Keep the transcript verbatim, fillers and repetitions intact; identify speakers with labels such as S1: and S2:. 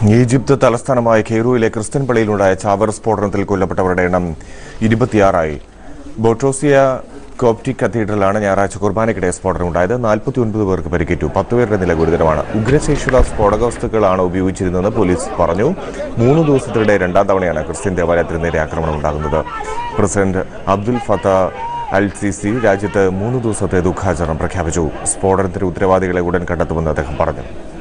S1: Egypt തലസ്ഥാനമായ കെയ്റോയിലെ Christian പള്ളിയിലുണ്ടായ ചാവർ സ്ഫോടനത്തിൽ കൊല്ലപ്പെട്ടവരുടെ എണ്ണം ഇരുപത്തിയാറായി. ബോട്രോസിയ കോപ്റ്റിക് കത്തീഡ്രലാണ് ഞായറാഴ്ച കുർബാനയ്ക്കിടെ സ്ഫോടനം ഉണ്ടായത്. നാൽപ്പത്തി ഒൻപത് പേർക്ക് പരിക്കേറ്റു. പത്തുപേരുടെ നില ഗുരുതരമാണ്. ഉഗ്രശേഷിയുള്ള സ്ഫോടക വസ്തുക്കളാണ് ഉപയോഗിച്ചിരുന്നതെന്ന് പോലീസ് പറഞ്ഞു. മൂന്ന് ദിവസത്തിനിടെ രണ്ടാം തവണയാണ് ക്രിസ്ത്യൻ ദേവാലയത്തിന് നേരെ ആക്രമണം ഉണ്ടാകുന്നത്. President Abdul Fattah al Sisi രാജ്യത്ത് മൂന്ന് ദിവസത്തെ ദുഃഖാചരണം പ്രഖ്യാപിച്ചു. സ്ഫോടനത്തിന് ഉത്തരവാദികളെ ഉടൻ കണ്ടെത്തുമെന്ന് അദ്ദേഹം പറഞ്ഞു.